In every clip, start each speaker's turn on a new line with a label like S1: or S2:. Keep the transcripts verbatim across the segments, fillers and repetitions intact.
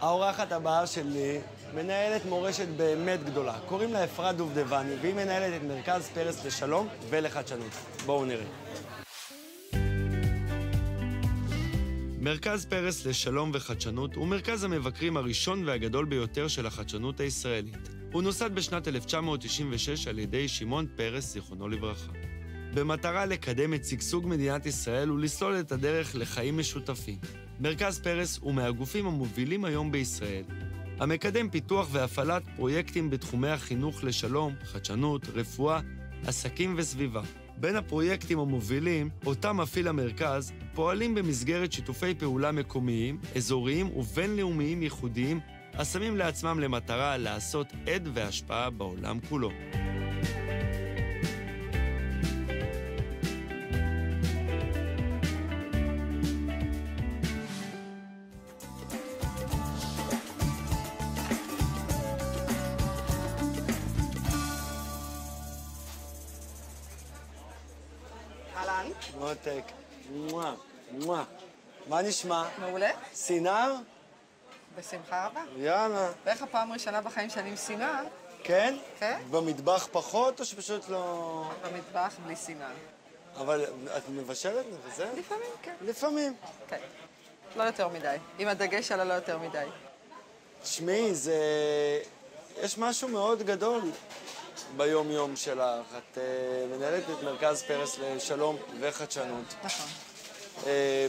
S1: האורחת הבאה שלי מנהלת מורשת באמת גדולה. קוראים לה אפרת דובדבני, והיא מנהלת את מרכז פרס לשלום ולחדשנות. בואו נראה. מרכז פרס לשלום וחדשנות הוא מרכז המבקרים הראשון והגדול ביותר של החדשנות הישראלית. הוא נוסד בשנת אלף תשע מאות תשעים ושש על ידי שמעון פרס, זיכרונו לברכה. במטרה לקדם את שגשוג מדינת ישראל ולסלול את הדרך לחיים משותפים. מרכז פרס הוא מהגופים המובילים היום בישראל, המקדם פיתוח והפעלת פרויקטים בתחומי החינוך לשלום, חדשנות, רפואה, עסקים וסביבה. בין הפרויקטים המובילים, אותם מפעיל המרכז, פועלים במסגרת שיתופי פעולה מקומיים, אזוריים ובינלאומיים ייחודיים, השמים לעצמם למטרה לעשות עד והשפעה בעולם כולו.
S2: אהלן.
S1: מותק, מואה, מואה. מה נשמע?
S2: מעולה.
S1: סינר?
S2: בשמחה רבה.
S1: יאללה.
S2: ואיך הפעם ראשונה בחיים שאני עם סינר?
S1: כן?
S2: כן.
S1: במטבח פחות או שפשוט לא...
S2: במטבח בלי סינר.
S1: אבל את מבשלת וזה?
S2: לפעמים, כן.
S1: לפעמים.
S2: כן. לא יותר מדי. עם הדגש על הלא יותר מדי.
S1: תשמעי, זה... יש משהו מאוד גדול ביום-יום שלך. את uh, מנהלת את מרכז פרס לשלום וחדשנות.
S2: נכון.
S1: Uh,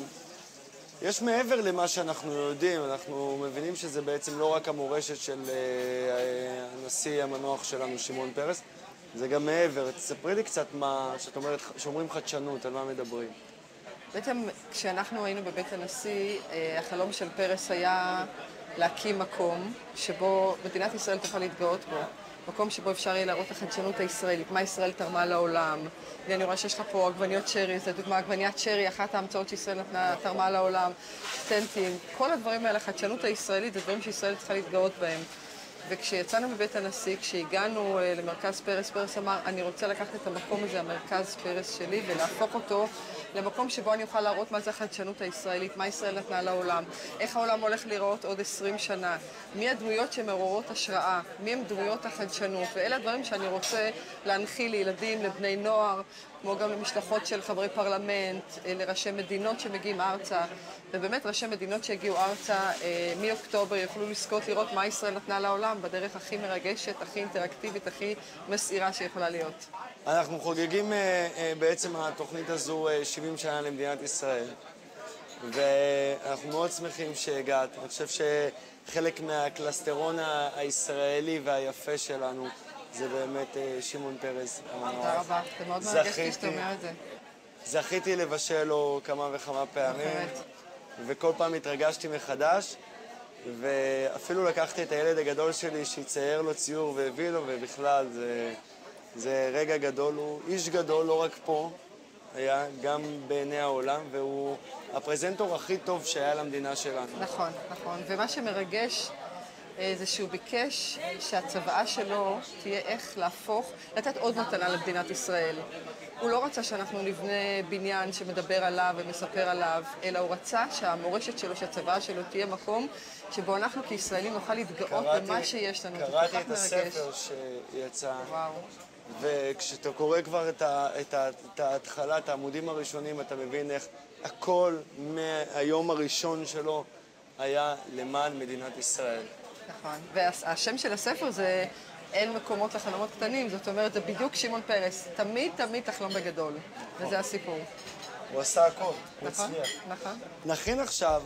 S1: יש מעבר למה שאנחנו יודעים, אנחנו מבינים שזה בעצם לא רק המורשת של uh, הנשיא המנוח שלנו, שמעון פרס, זה גם מעבר. תספרי לי קצת מה, שאת אומרת, שאומרים חדשנות, על מה מדברים.
S2: בעצם כשאנחנו היינו בבית הנשיא, החלום של פרס היה להקים מקום שבו מדינת ישראל תוכל להתגאות בו. מקום שבו אפשר יהיה להראות את החדשנות הישראלית, מה ישראל תרמה לעולם. ואני רואה שיש לך פה עגבניות שרי, זו דוגמה, עגבניית שרי, אחת ההמצאות שישראל נתנה, תרמה לעולם, סטנטים. כל הדברים האלה, החדשנות הישראלית, זה דברים שישראל צריכה להתגאות בהם. וכשיצאנו מבית הנשיא, כשהגענו למרכז פרס, פרס אמר, אני רוצה לקחת את המקום הזה, המרכז פרס שלי, ולהפוך אותו למקום שבו אני אוכל להראות מה זה החדשנות הישראלית, מה ישראל נתנה לעולם, איך העולם הולך להיראות עוד עשרים שנה, מי הדמויות שמעוררות השראה, מי הם דמויות החדשנות, ואלה הדברים שאני רוצה להנחיל לילדים, לבני נוער, כמו גם למשלחות של חברי פרלמנט, לראשי מדינות שמגיעים ארצה, ובאמת ראשי מדינות שהגיעו ארצה מאוקטובר יוכלו לזכות לראות מה ישראל נתנה לעולם בדרך הכי מרגשת, הכי אינטראקטיבית, הכי מסעירה שיכולה להיות.
S1: אנחנו חוגגים בעצם התוכנית הזו שבעים שנה למדינת ישראל, ואנחנו מאוד שמחים שהגעת. אני חושב שחלק מהקלסטרון הישראלי והיפה פעמים זה באמת שמעון פרס.
S2: תודה רבה, זה מאוד מרגש לי שאתה אומר את זה.
S1: זכיתי לבשל לו כמה וכמה פעמים, וכל פעם התרגשתי מחדש, ואפילו לקחתי את הילד הגדול שלי שיצייר לו ציור והביא לו, ובכלל זה, זה רגע גדול, הוא איש גדול, לא רק פה, היה גם בעיני העולם, והוא הפרזנטור הכי טוב שהיה למדינה שלנו.
S2: נכון, נכון, ומה שמרגש זה שהוא ביקש שהצוואה שלו תהיה איך להפוך, לתת עוד מתנה למדינת ישראל. הוא לא רצה שאנחנו נבנה בניין שמדבר עליו ומספר עליו, אלא הוא רצה שהמורשת שלו, שהצוואה שלו תהיה מקום שבו אנחנו כישראלים נוכל להתגאות במה שיש לנו.
S1: קראתי את הספר שיצא, וואו. וכשאתה קורא כבר את, ה, את, ה, את ההתחלה, את העמודים הראשונים, אתה מבין איך הכל מהיום הראשון שלו היה למען מדינת ישראל.
S2: נכון, והשם של הספר זה אין מקומות לחלומות קטנים, זאת אומרת, זה בדיוק שמעון פרס, תמיד תמיד תחלום בגדול, וזה הסיפור.
S1: הוא עשה הכל, הוא
S2: נכון,
S1: הצליח.
S2: נכון.
S1: נכין עכשיו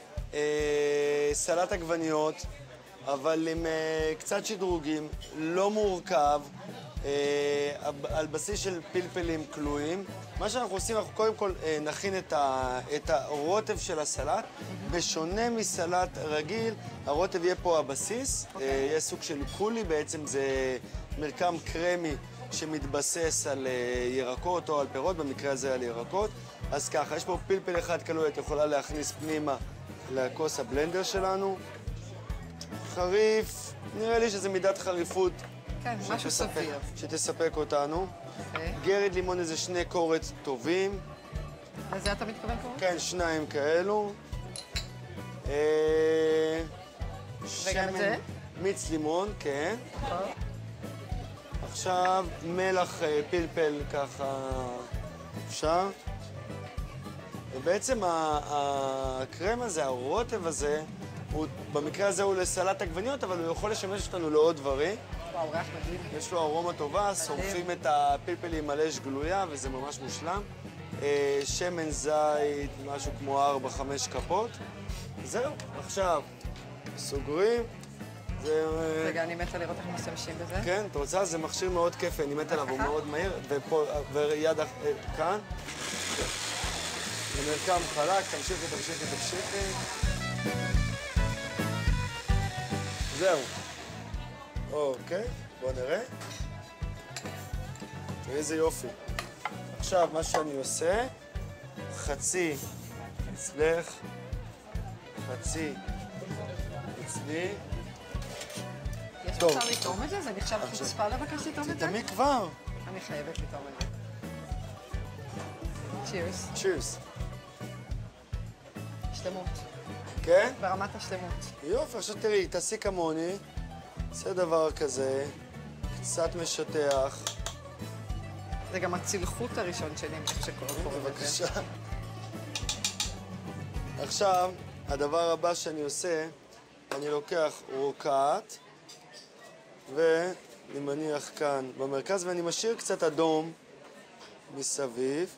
S1: אה, סלט עגבניות, אבל עם אה, קצת שדרוגים, לא מורכב, אה, על בסיס של פלפלים כלואים. מה שאנחנו עושים, אנחנו קודם כל אה, נכין את, ה, את הרוטב של הסלט. בשונה מסלט רגיל, הרוטב יהיה פה הבסיס, okay. אה, יהיה סוג של קולי, בעצם זה מרקם קרמי שמתבסס על אה, ירקות או על פירות, במקרה הזה על ירקות. אז ככה, יש פה פלפל אחד כלוי, את יכולה להכניס פנימה לכוס הבלנדר שלנו. חריף, נראה לי שזה מידת חריפות.
S2: כן, משהו סביר.
S1: שתספק אותנו.
S2: אוקיי.
S1: גרד לימון איזה שני קורץ טובים.
S2: לזה אתה מתכוון קורץ?
S1: כן, שניים כאלו. אה...
S2: וגם את זה?
S1: מיץ לימון, כן.
S2: טוב.
S1: עכשיו מלח אה, פלפל ככה אפשר. ובעצם ה- הקרם הזה, הרוטב הזה, הוא, במקרה הזה הוא לסלט עגבניות, אבל הוא יכול לשמש אותנו לעוד דברים.
S2: וואו, ריח מדהים.
S1: יש לו ארומה טובה, שורפים את הפלפלים על אש גלויה, וזה ממש מושלם. אה, שמן זית, משהו כמו ארבע חמש כפות. זהו, עכשיו סוגרים. זה...
S2: רגע, אני מתה לראות איך משתמשים בזה.
S1: כן, את רוצה? זה מכשיר מאוד כיפי, אני מת עליו, הוא מאוד מהיר. ופה, ויד אח- אה, כאן. במרקם חלק, תמשיכי, תמשיכי, תמשיכי. זהו. אוקיי, בואו נראה. תראי איזה יופי. עכשיו, מה שאני עושה, חצי אצלך, חצי אצלי.
S2: יש
S1: טוב.
S2: אפשר לטעום את זה? זה נחשב
S1: עכשיו.
S2: חוצפה לבקש לטעום את זה?
S1: תטעמי כבר.
S2: אני חייבת לטעום את זה. צ'ירס.
S1: צ'ירס.
S2: שלמות.
S1: כן?
S2: ברמת השלמות.
S1: יופי, עכשיו תראי, תעשי כמוני, עושה דבר כזה, קצת משטח.
S2: זה גם הצלחות הראשון שלי, אני חושבת שקוראים לזה.
S1: בבקשה. עכשיו, הדבר הבא שאני עושה, אני לוקח רוקעת, ואני מניח כאן במרכז, ואני משאיר קצת אדום מסביב.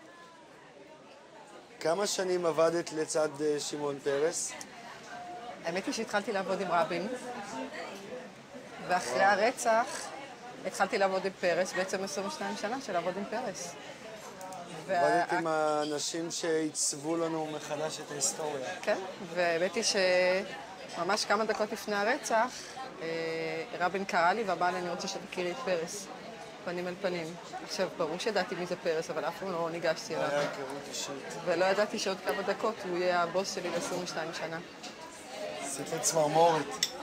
S1: כמה שנים עבדת לצד אה, שמעון פרס?
S2: האמת היא שהתחלתי לעבוד עם רבין, ואחרי הרצח התחלתי לעבוד עם פרס, בעצם עשרים ושתיים שנה של לעבוד עם פרס.
S1: עבדת עם האנשים שעיצבו לנו מחדש את ההיסטוריה.
S2: כן, והאמת היא שממש כמה דקות לפני הרצח, אה, רבין קרא לי ואמר לי, אני רוצה שתכירי את פרס, פנים אל פנים. עכשיו, ברור שידעתי מי זה פרס, אבל אף פעם לא ניגשתי אליו.
S1: היה היכרות אישית.
S2: ולא ידעתי שעוד כמה דקות הוא יהיה הבוס שלי ל-עשרים ושתיים שנה.
S1: עשית לי צמרמורת.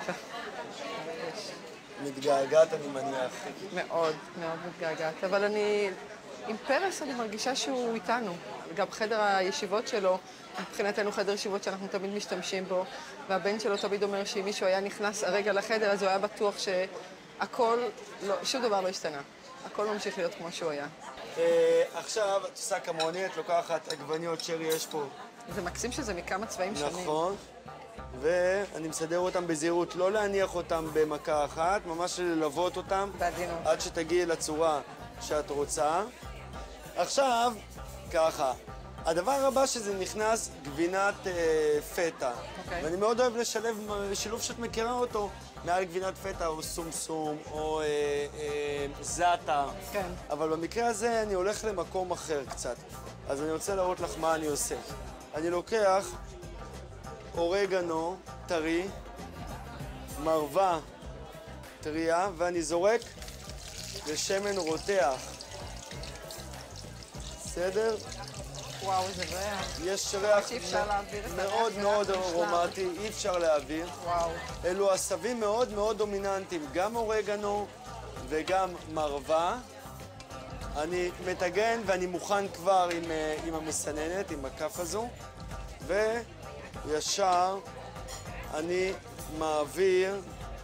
S1: מתגעגעת, אני מניח.
S2: מאוד, מאוד מתגעגעת. אבל אני, עם פרס אני מרגישה שהוא איתנו. גם חדר הישיבות שלו, מבחינתנו חדר ישיבות שאנחנו תמיד משתמשים בו, והבן שלו תמיד אומר שאם מישהו היה נכנס הרגע לחדר, אז הוא היה בטוח שהכל, לא, שום דבר לא השתנה. הכל ממשיך להיות כמו שהוא היה.
S1: אה, עכשיו את עושה כמוני, את לוקחת עגבניות שרי, יש פה.
S2: זה מקסים שזה מכמה צבעים שונים.
S1: נכון. ואני מסדר אותם בזהירות, לא להניח אותם במכה אחת, ממש ללוות אותם.
S2: בעדינות.
S1: עד שתגיעי לצורה שאת רוצה. עכשיו, ככה, הדבר הבא שזה נכנס, גבינת אה, פטה.
S2: אוקיי.
S1: ואני מאוד אוהב לשלב שילוב שאת מכירה אותו, מעל גבינת פטה או סומסום או אה, אה, זאטה.
S2: כן.
S1: אבל במקרה הזה אני הולך למקום אחר קצת. אז אני רוצה להראות לך מה אני עושה. אני לוקח אורגנו טרי, מרווה טריה, ואני זורק לשמן רותח. בסדר?
S2: וואו, איזה ריח.
S1: יש ריח
S2: שאי אפשר להעביר את הריח,
S1: מאוד
S2: זה
S1: מאוד
S2: ריח מושלם.
S1: ארומטי, אי אפשר להעביר.
S2: וואו.
S1: אלו עשבים מאוד מאוד דומיננטיים, גם אורגנו וגם מרווה. אני מטגן ואני מוכן כבר עם, אה, עם המסננת, עם הכף הזו, וישר אני מעביר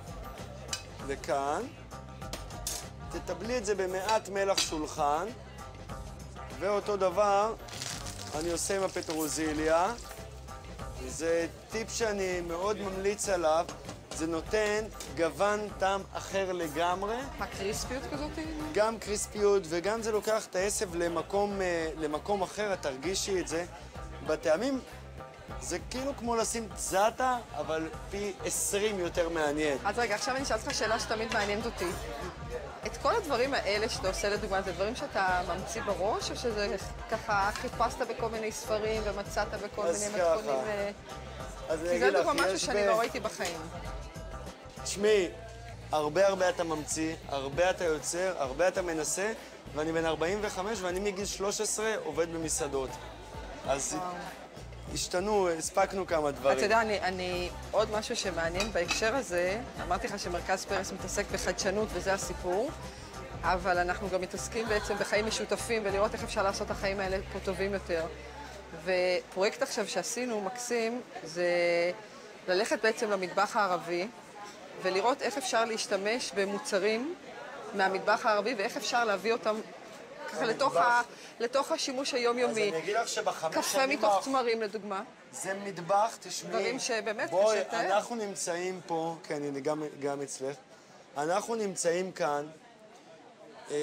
S1: לכאן. תטבלי את זה במעט מלח שולחן, ואותו דבר אני עושה עם הפטרוזיליה. זה טיפ שאני מאוד ממליץ עליו, זה נותן גוון טעם אחר לגמרי.
S2: הקריספיות כזאת?
S1: גם קריספיות וגם זה לוקח את העשב למקום, אה, למקום אחר, את תרגישי את זה. בטעמים זה כאילו כמו לשים זאטה, אבל פי עשרים יותר מעניין.
S2: אז רגע, עכשיו אני אשאל אותך שאלה שתמיד מעניינת אותי. את כל הדברים האלה שאתה עושה לדוגמה, זה דברים שאתה ממציא בראש, או שזה ככה חיפשת בכל מיני ספרים ומצאת בכל
S1: אז
S2: מיני
S1: ככה.
S2: מתכונים? אה,
S1: אז אני
S2: כי זה
S1: אגיד לך,
S2: דוגמה משהו
S1: יש
S2: שאני
S1: ב-
S2: לא ראיתי בחיים.
S1: תשמעי, הרבה הרבה אתה ממציא, הרבה אתה יוצר, הרבה אתה מנסה, ואני בן ארבעים וחמש ואני מגיל שלוש עשרה עובד במסעדות. אז
S2: וואו.
S1: השתנו, הספקנו כמה דברים.
S2: אתה יודע, אני, אני, עוד משהו שמעניין בהקשר הזה, אמרתי לך שמרכז פרס מתעסק בחדשנות וזה הסיפור, אבל אנחנו גם מתעסקים בעצם בחיים משותפים ולראות איך אפשר לעשות את החיים האלה פה טובים יותר. ופרויקט עכשיו שעשינו, מקסים, זה ללכת בעצם למטבח הערבי ולראות איך אפשר להשתמש במוצרים מהמטבח הערבי ואיך אפשר להביא אותם ככה לתוך, ה... לתוך השימוש היומיומי.
S1: אז אני אגיד לך שבחמש
S2: קפה
S1: שנים
S2: מתוך
S1: האח-
S2: תמרים לדוגמה.
S1: זה מטבח, תשמעי.
S2: דברים שבאמת
S1: בואי,
S2: קשה לתאר.
S1: אנחנו נמצאים פה, כן, הנה, גם, גם אצלך. אנחנו נמצאים כאן, אה,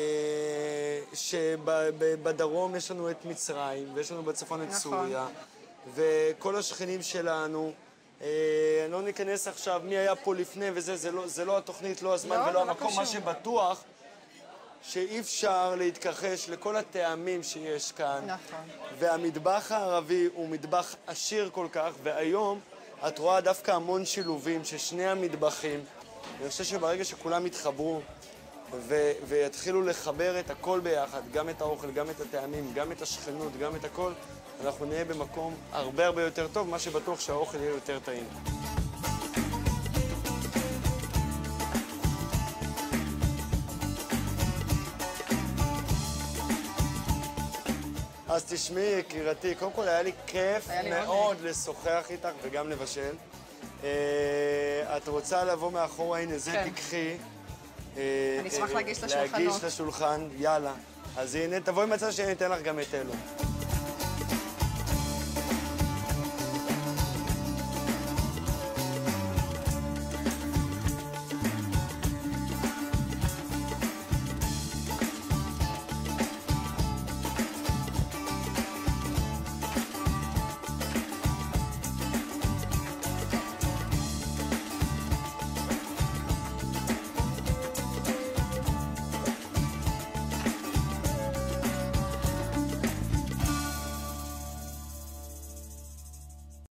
S1: שבדרום יש לנו את מצרים, ויש לנו בצפון את
S2: נכון.
S1: סוריה, וכל השכנים שלנו, אה, לא ניכנס עכשיו מי היה פה לפני וזה, זה לא, זה לא התוכנית, לא הזמן
S2: לא,
S1: ולא
S2: זה לא
S1: המקום. מה
S2: קשור.
S1: שבטוח, שאי אפשר להתכחש לכל הטעמים שיש כאן.
S2: נכון.
S1: והמטבח הערבי הוא מטבח עשיר כל כך, והיום את רואה דווקא המון שילובים של שני המטבחים. אני חושב שברגע שכולם יתחברו ו- ויתחילו לחבר את הכל ביחד, גם את האוכל, גם את הטעמים, גם את השכנות, גם את הכל, אנחנו נהיה במקום הרבה הרבה יותר טוב, מה שבטוח שהאוכל יהיה יותר טעים. אז תשמעי, יקירתי, קודם כל היה לי כיף
S2: היה לי
S1: מאוד
S2: מאוד.
S1: לשוחח איתך וגם לבשל. אה, את רוצה לבוא מאחורה, הנה, זה
S2: כן.
S1: תקחי. אה,
S2: אני אשמח
S1: אה,
S2: להגיש
S1: להגיש
S2: לשולחנות.
S1: לשולחן, יאללה. אז הנה, תבואי מצד שאני אתן לך גם את אלו.